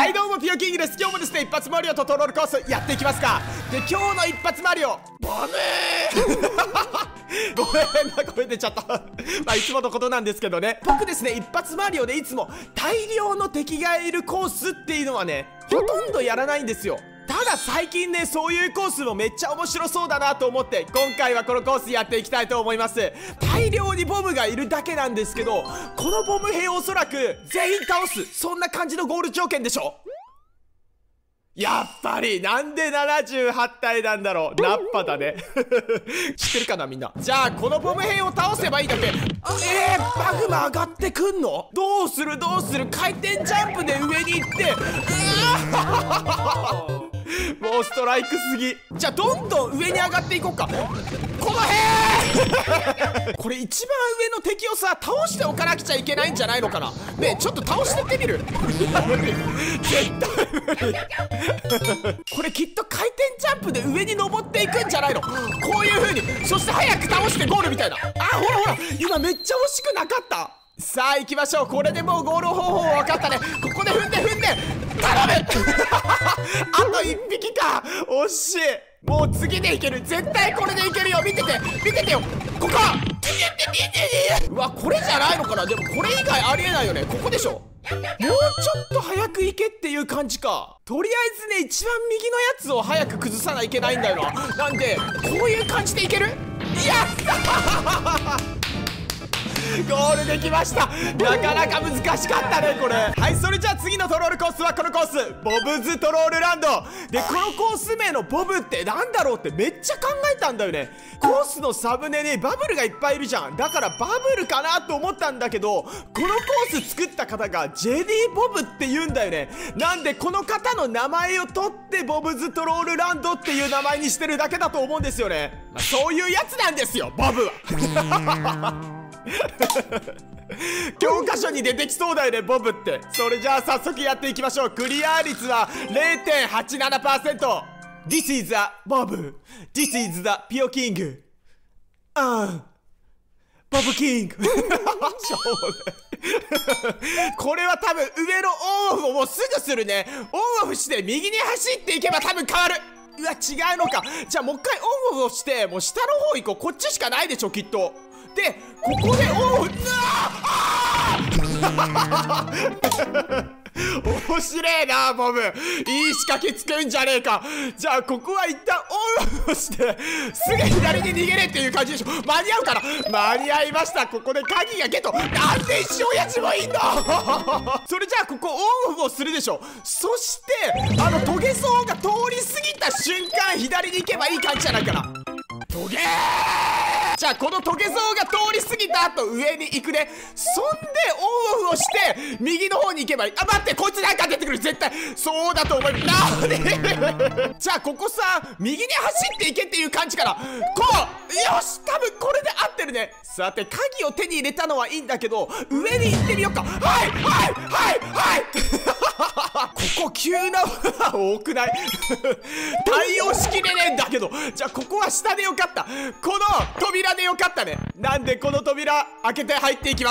はいどうもピオキングです。今日もですね一発マリオとトロールコースやっていきますか。で今日の一発マリオボムごめんな声出ちゃったまあいつものことなんですけどね。僕ですね一発マリオでいつも大量の敵がいるコースっていうのはねほとんどやらないんですよ。ただ最近ねそういうコースもめっちゃ面白そうだなと思って今回はこのコースやっていきたいと思います。大量にボムがいるだけなんですけど、このボム兵をおそらく全員倒す、そんな感じのゴール条件でしょ。やっぱりなんで78体なんだろう。ナッパだね知ってるかなみんな。じゃあこのボム兵を倒せばいいだけ。マグマ上がってくんの？どうする回転ジャンプで上に行ってもうストライクすぎ。じゃあどんどん上に上がっていこうか。この辺これ一番上の敵をさ倒しておかなくちゃいけないんじゃないのかな。ねえちょっと倒してってみる絶対無理これきっと回転ジャンプで上に登っていくんじゃないの。こういう風に、そして早く倒してゴールみたいな。ほら今めっちゃ惜しくなかった。さあ行きましょう。これでもうゴール方法分かったね。ここで踏んで頼むあと1匹か。惜しい。もう次でいける。絶対これでいけるよ。見ててよ。ここうわこれじゃないのかな。でもこれ以外ありえないよね。ここでしょ。もうちょっと早く行けっていう感じか。とりあえずね一番右のやつを早く崩さないといけないんだよな。なんでこういう感じでいける。やったゴールできました。なかなか難しかったねこれ。はいそれじゃあ次のトロールコースはこのコース、ボブズトロールランドで、このコース名のボブってなんだろうってめっちゃ考えたんだよね。コースのサムネにバブルがいっぱいいるじゃん。だからバブルかなと思ったんだけど、このコース作った方がジェディボブって言うんだよね。なんでこの方の名前を取ってボブズトロールランドっていう名前にしてるだけだと思うんですよね。そういうやつなんですよボブは教科書に出てきそうだよねボブって。それじゃあ早速やっていきましょう。クリア率は 0.87%。 This is the Bob. This is the Pio King. ボブキングこれは多分上のオンオフをもうすぐするね。オンオフして右に走っていけば多分変わる。うわ違うのか。じゃあもう一回オンオフをしてもう下の方行こう。こっちしかないでしょきっと。でここでオンオフ面白えなボブ。いい仕掛けつくんじゃねえか。じゃあここは一旦オンオフをしてすぐ左に逃げれっていう感じでしょ。間に合うかな。間に合いました。ここで鍵がゲット。なんで石親父もいんのそれじゃあここオンオフをするでしょ。そしてトゲソウが通り過ぎた瞬間左に行けばいい感じじゃないかな。トゲー。じゃあこのトゲゾウが通り過ぎた後上に行くね。そんでオンオフをして右の方に行けばいい。待ってこいつなんか出てくる絶対。そうだと思う。なんでじゃあここさ右に走っていけっていう感じからこう。よし多分これで合ってるね。さて鍵を手に入れたのはいいんだけど上に行ってみようか。はいここ急な多くない対応しきれねえんだけど。じゃあここは下でよかった。この扉でよかったね。なんでこの扉開けて入っていきます。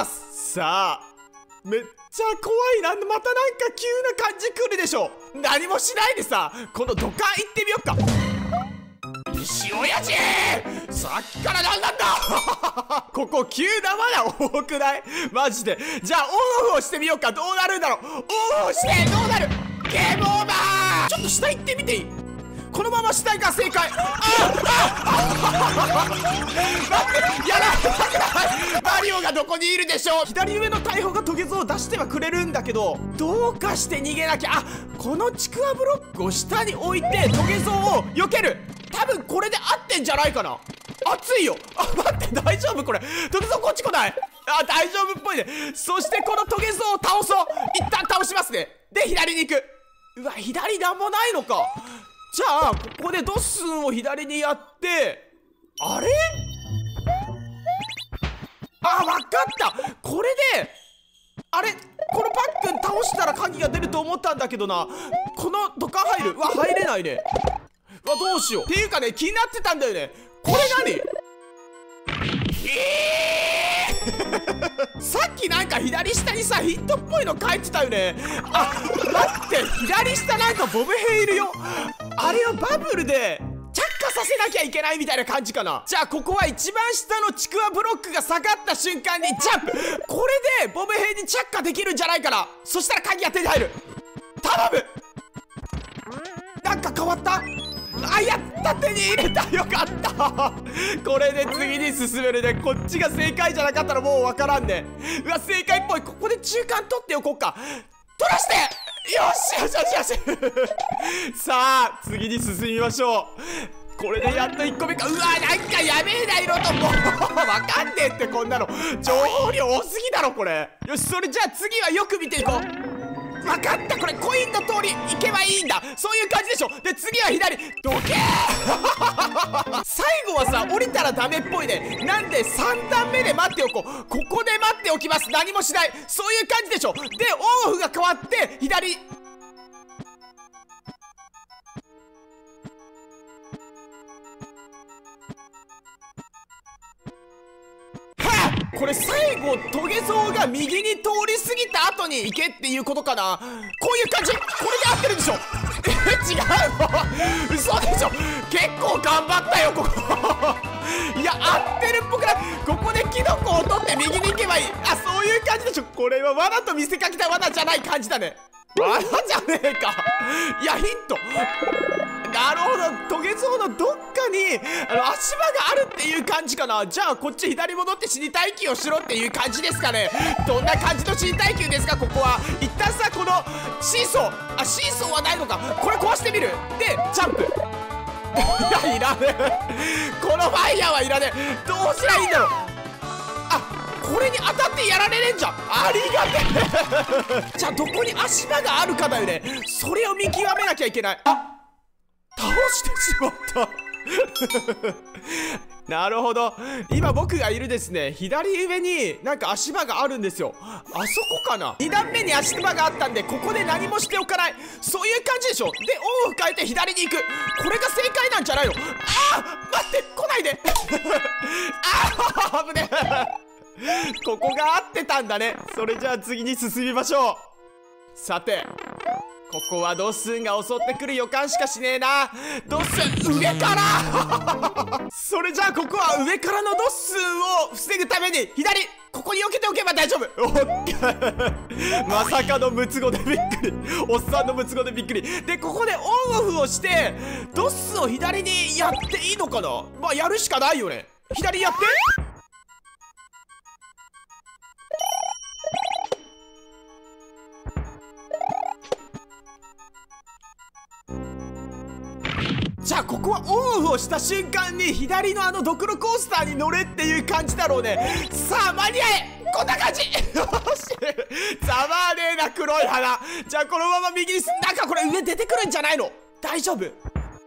さあめっちゃ怖いな。またなんか急な感じ来るでしょ。何もしないでさこの土管行ってみよっか。石親父さっきから何なんだここ急なまだ多くないマジで。じゃあオンオフをしてみようか。どうなるんだろう。オンオフしてどうなる。ゲームオーバー。ちょっと下行ってみていい。このまま下行か正解。待ってやらマリオがどこにいるでしょう。左上の大砲がトゲゾウを出してはくれるんだけどどうかして逃げなきゃ。このちくわブロックを下に置いてトゲゾウを避ける。多分これで合ってんじゃないかな。熱いよ。待って大丈夫これ。トゲゾウこっち来ない。大丈夫っぽいね。そしてこのトゲゾウを倒そう。一旦倒しますね。で左に行く。うわ左なんもないのか。じゃあここでドッスンを左にやってあれわかった。これであれこのパックン倒したら鍵が出ると思ったんだけどな。この土管入る。入れないね。どうしよう。っていうかね気になってたんだよね。これ何さっきなんか左下にさヒットっぽいの書いてたよね。あ、待って、左下なんかボブ兵いるよ。あれをバブルで着火させなきゃいけないみたいな感じかな。じゃあここは一番下のちくわブロックが下がった瞬間にジャンプ。これでボブ兵に着火できるんじゃないかな。そしたら鍵が手に入る。頼む。なんか変わった。あ、やった、手に入れた。よかったこれで次に進めるね。こっちが正解じゃなかったらもうわからんね。うわ、正解っぽい。ここで中間取っておこうか。取らして。よしよしよしよしさあ次に進みましょう。これでやっと1個目か。うわ、なんかやべえな色と。もうわかんねえって、こんなの情報量多すぎだろこれ。よし、それじゃあ次はよく見ていこう。分かった、これコインの通り行けばいいんだ。そういう感じでしょ。で次は左。どけー最後はさ降りたらダメっぽいね。なんで3段目で待っておこう。ここで待っておきます。何もしない。そういう感じでしょ。でオンオフが変わって左。これ最後トゲゾウが右に通り過ぎた後に行けっていうことかな。こういう感じ。これで合ってるでしょ。違うの嘘でしょ。結構頑張ったよここいや合ってるっぽくない。ここでキノコを取って右に行けばいい。あ、そういう感じでしょ。これは罠と見せかけた罠じゃない感じだね。罠じゃねえか。いやヒント。なるほど、トゲゾウのどっかに足場があるっていう感じかな。じゃあこっち左戻って死に待機をしろっていう感じですかね。どんな感じの死に待機ですか。ここは一旦さこのシーソー、あ、シーソーはないのか。これ壊してみる。でジャンプいやいらねえこのファイヤーはいらねえ。どうすりゃいいんだろう。あ、これに当たってやられねえんじゃん。ありがてえじゃあどこに足場があるかだよね。それを見極めなきゃいけない。あ、倒してしまったなるほど。今僕がいるですね左上になんか足場があるんですよ。あそこかな。2段目に足場があったんでここで何もしておかない。そういう感じでしょ。でオンを変えて左に行く。これが正解なんじゃないの。あー待って、来ないであー危ねえここが合ってたんだね。それじゃあ次に進みましょう。さてここはドッスンが襲ってくる予感しかしねえな。ドッスン上からそれじゃあここは上からのドッスンを防ぐために左。ここに避けておけば大丈夫。おっまさかのムツゴでびっくり。おっさんのムツゴでびっくり。でここでオンオフをしてドッスンを左にやっていいのかな。まあやるしかないよね。左やって。じゃあここはオンオフをした瞬間に左のドクロコースターに乗れっていう感じだろうね。さあ間に合え。こんな感じよしざまねえな黒い花。じゃあこのまま右になんかこれ上出てくるんじゃないの。大丈夫。うわ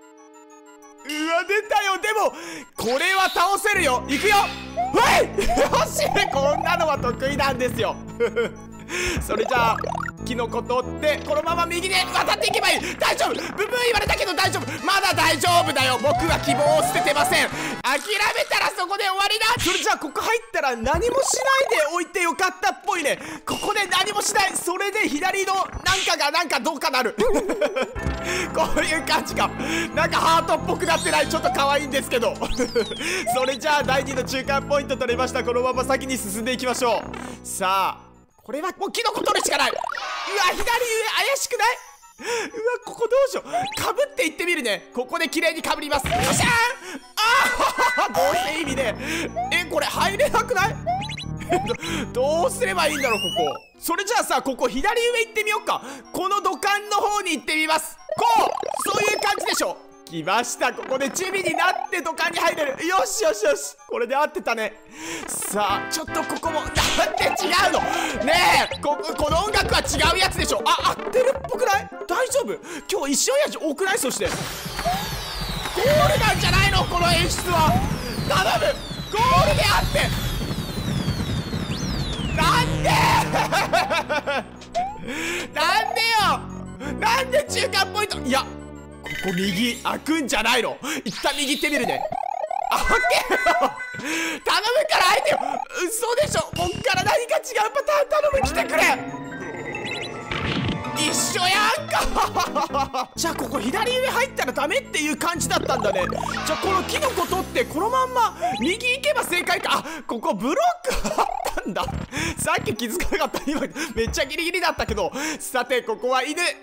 出たよ。でもこれは倒せるよ。いくよ。はいよしこんなのは得意なんですよそれじゃあキノコ取ってこのまま右で渡っていけばいい。大丈夫。ブブー言われたけど大丈夫。まだ大丈夫だよ。僕は希望を捨ててません。諦めたらそこで終わりだ。それじゃあここ入ったら何もしないでおいてよかったっぽいね。ここで何もしない。それで左のなんかがなんかどうかなるこういう感じか。なんかハートっぽくなってない。ちょっと可愛いんですけどそれじゃあ第2の中間ポイント取れました。このまま先に進んでいきましょう。さあこれはもうキノコ取るしかない。うわ左上怪しくない。うわここどうしよう。かぶっていってみるね。ここで綺麗にかぶります。よっしゃー。ああどうして意味ね。これ入れなくないどうすればいいんだろうここ。それじゃあさここ左上行ってみようか。この土管の方に行ってみます。こうそういう感じでしょ。来ました。ここでチビになって土管に入れる。よしよしよし。これで合ってたね。さあちょっとここもなんで違うのねえ。この音楽は違うやつでしょ。あ、合ってるっぽくない。大丈夫。今日石親父多くない。そしてゴールなんじゃないのこの演出は。頼むゴールであってなんでなんで中間ポイント。いやここ右開くんじゃないの。一旦右行ってみるね。 けよ頼むから会えてよ。嘘でしょ。こっから何か違うパターン頼む。来てくれ。一緒やんかじゃあここ左上入ったらダメっていう感じだったんだね。じゃあこのキノコ取ってこのまんま右行けば正解か。あ、ここブロックあったんだ。さっき気づかなかった。今めっちゃギリギリだったけど。さてここは犬ナイ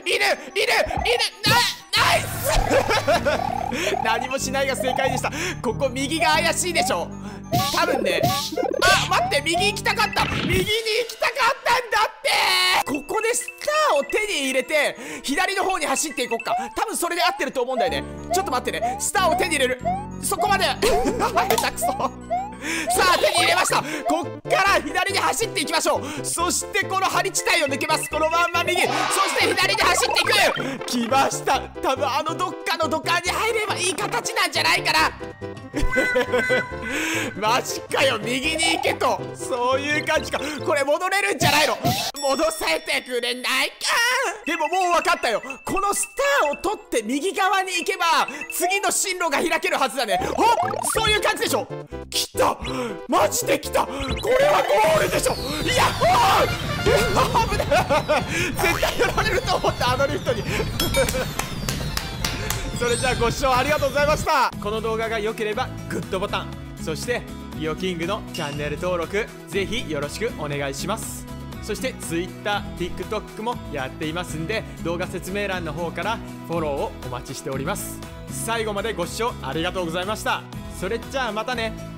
ス何もしないが正解でした。ここ右が怪しいでしょ多分ね。あ、待って、右行きたかった。右に行きたかったんだって。ここでスターを手に入れて左の方に走っていこうか。多分それで合ってると思うんだよね。ちょっと待ってね。スターを手に入れる。そこまで下手くそさあ手に入れました。こっから左に走っていきましょう。そしてこの針地帯を抜けます。このまんま右、そして左に走っていく。来ました。多分あのどっかの土管に入ればいい形なんじゃないかなマジかよ。右に行けと、そういう感じか。これ戻れるんじゃないの。戻させてくれないか。でももう分かったよ。このスターを取って右側に行けば次の進路が開けるはずだね。お、そういう感じでしょ。来た、マジで来た。これはゴールでしょ。いや、危ない絶対やられると思った、あのリフトにそれじゃあご視聴ありがとうございました。この動画が良ければグッドボタン、そしてリオキングのチャンネル登録ぜひよろしくお願いします。そして Twitter、TikTok もやっていますんで、動画説明欄の方からフォローをお待ちしております。最後までご視聴ありがとうございました。それじゃあまたね。